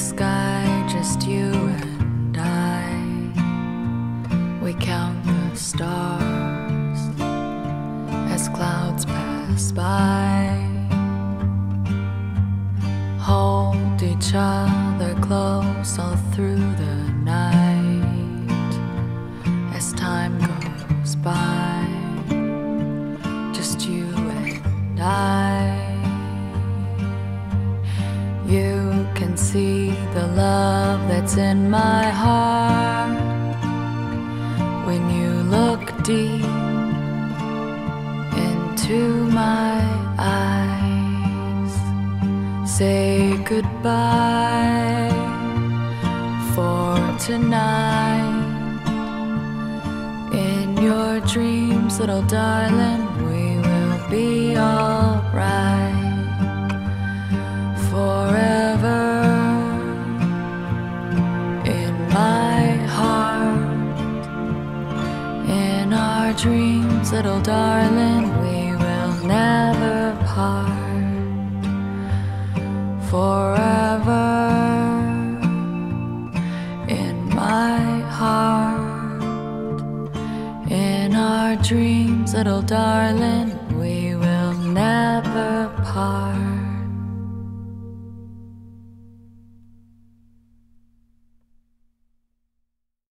sky, just you and I. We count the stars as clouds pass by. Hold each other close all through the night as time goes by. Just you and I. You can see the love that's in my heart when you look deep into my eyes. Say goodbye for tonight. In your dreams, little darling, we will be alright. Forever in my heart, in our dreams, little darling, we will never part. Forever in my heart, in our dreams, little darling, we will never part.